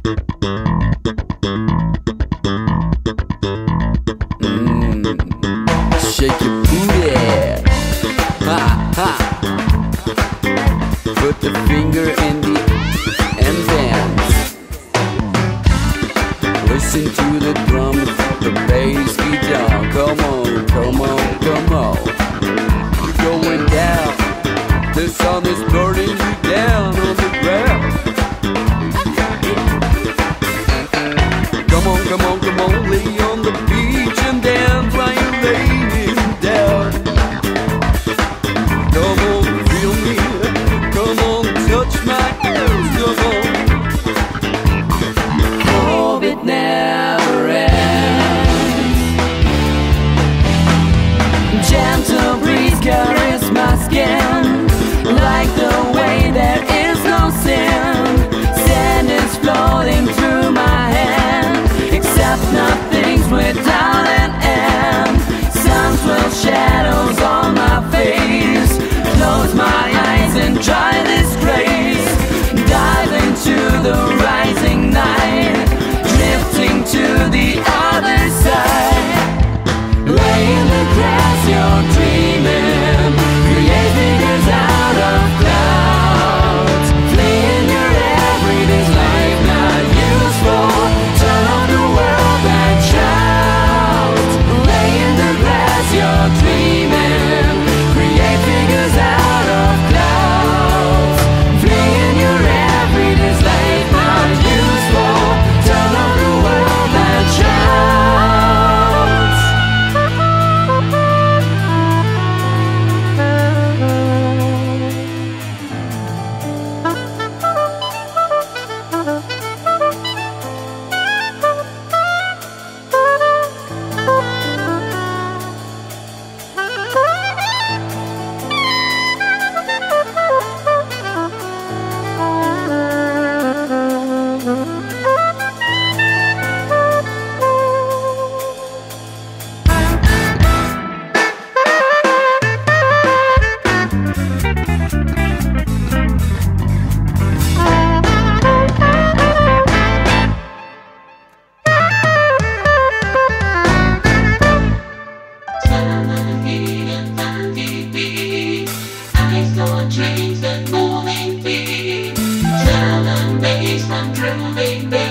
Shake your booty. Ha ha. Put the finger in the and dance. Listen to the drums, the bass guitar. Come on, come on, come on. You're going down. The sun is burning you down on the ground. Come on, come on, come on, lay on the beach and dance while you're laying down. Come on, feel me. Come on, touch my ears. Come on. Hope it never ends. Gentle breeze caress my skin, like the way there is no sin. Sand is floating through my hand, except nothing's without an end. Sun swirls shadows on my face. Close my eyes and try this grace. Dive into the rising night, drifting to the other side. Lay in the grass, you're dreaming. Create figures out of clouds. Flee in your everyday's life, not useful. Turn on the world and shout. Lay in the grass, you're dreaming. Create figures out of clouds. Flee in your everyday's life, not useful. Turn on the world and shout. Change the moving feet. Tell them bass, I'm drooling.